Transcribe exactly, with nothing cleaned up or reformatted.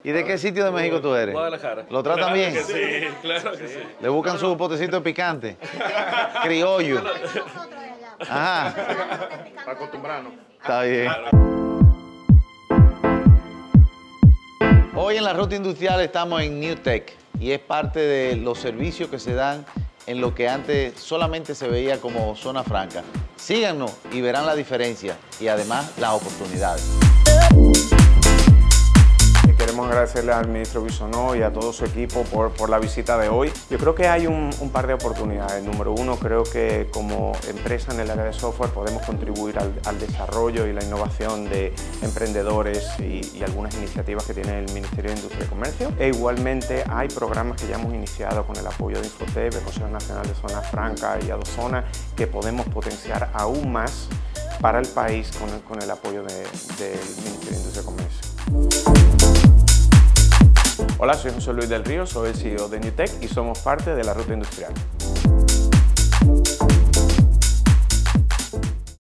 ¿Y de qué sitio de México tú eres? Guadalajara. ¿Lo tratan claro bien? Que sí, claro que sí. ¿Le buscan su potecito de picante? Criollo. Ajá. Para acostumbrarnos. Está bien. Hoy en la Ruta Industrial estamos en New Tech y es parte de los servicios que se dan en lo que antes solamente se veía como zona franca. Síganos y verán la diferencia y además las oportunidades. Queremos agradecerle al ministro Bisonó y a todo su equipo por, por la visita de hoy. Yo creo que hay un, un par de oportunidades. Número uno, creo que como empresa en el área de software podemos contribuir al, al desarrollo y la innovación de emprendedores y, y algunas iniciativas que tiene el Ministerio de Industria y Comercio. E igualmente hay programas que ya hemos iniciado con el apoyo de Infotep, el Consejo Nacional de Zona Franca y Adozona, que podemos potenciar aún más para el país con el, con el apoyo de, del Ministerio de Industria y Comercio. Hola, soy José Luis del Río, soy el C E O de New Tech y somos parte de la Ruta Industrial.